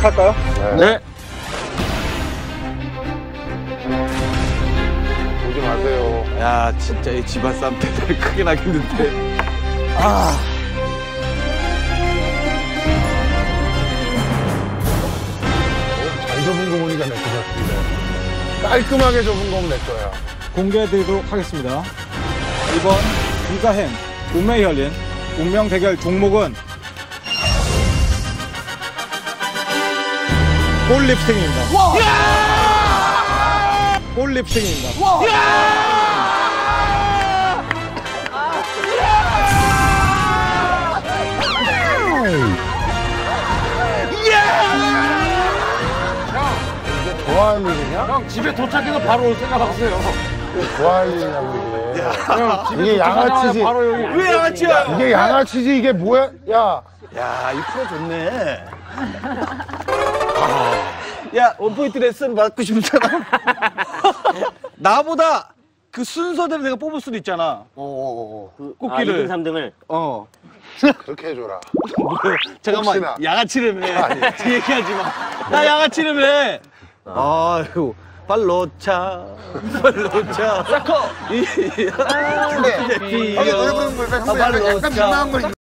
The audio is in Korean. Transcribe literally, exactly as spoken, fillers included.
시작할까요? 네. 네. 오지 마세요. 야, 진짜 이 집안 싸움 대단히 크게 나겠는데. 아. 잘 접은 거 보니까 내 것 같은데. 깔끔하게 접은 거면 내 거야. 공개해드리도록 하겠습니다. 이번 불가행 운명이 열린 운명 대결 종목은 볼립스팅입니다. 볼립스팅입니다. 좋아할 일이냐? 형, 집에 도착해서 바로 올 생각하세요. 좋아할 일이냐고 이게. 이게 양아치지. 바로 여기. 왜 양아치야? 이게 양아치지 이게 뭐야? 야. 야, 이 프로 좋네. 야, 원포인트 레슨 받고 싶잖아. 나보다 그 순서대로 내가 뽑을 수도 있잖아. 어어어. 그 아, 꽃기를. 이 등, 삼 등을? 어. 그렇게 해줘라. 잠깐만, 혹시나. 양아치라며. 얘기하지 마. 나 양아치라며. 아유, 발로차, 발로차. 사커! 이, 근데 형이 노래 부르는 거니까 형 약간 약간 민망한 거